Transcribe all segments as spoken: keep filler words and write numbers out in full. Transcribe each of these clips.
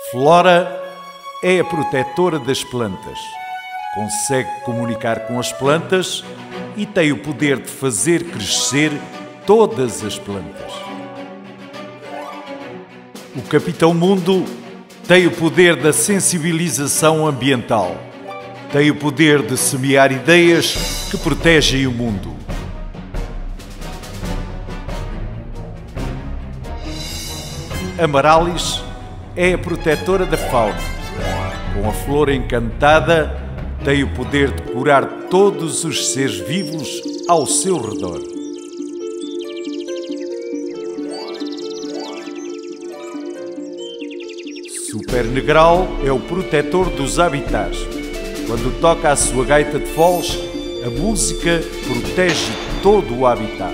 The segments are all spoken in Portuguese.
Flora é a protetora das plantas. Consegue comunicar com as plantas e tem o poder de fazer crescer todas as plantas. O Capitão Mundo tem o poder da sensibilização ambiental. Tem o poder de semear ideias que protegem o mundo. Amarallis é a protetora da fauna. Com a flor encantada, tem o poder de curar todos os seres vivos ao seu redor. Super Negral é o protetor dos habitats. Quando toca a sua gaita de foles, a música protege todo o habitat.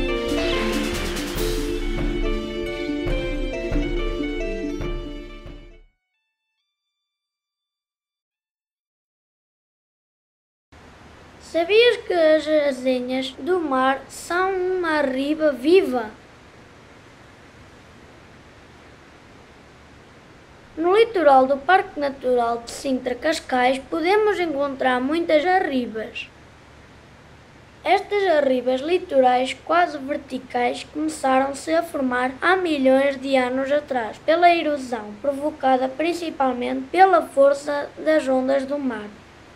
Sabias que as azenhas do mar são uma riba viva? No litoral do Parque Natural de Sintra-Cascais podemos encontrar muitas arribas. Estas arribas litorais quase verticais começaram-se a formar há milhões de anos atrás, pela erosão provocada principalmente pela força das ondas do mar.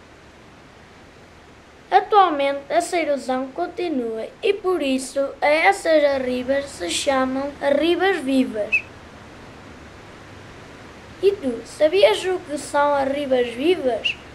Atualmente essa erosão continua e por isso a essas arribas se chamam arribas vivas. E tu, sabias o que são arribas vivas?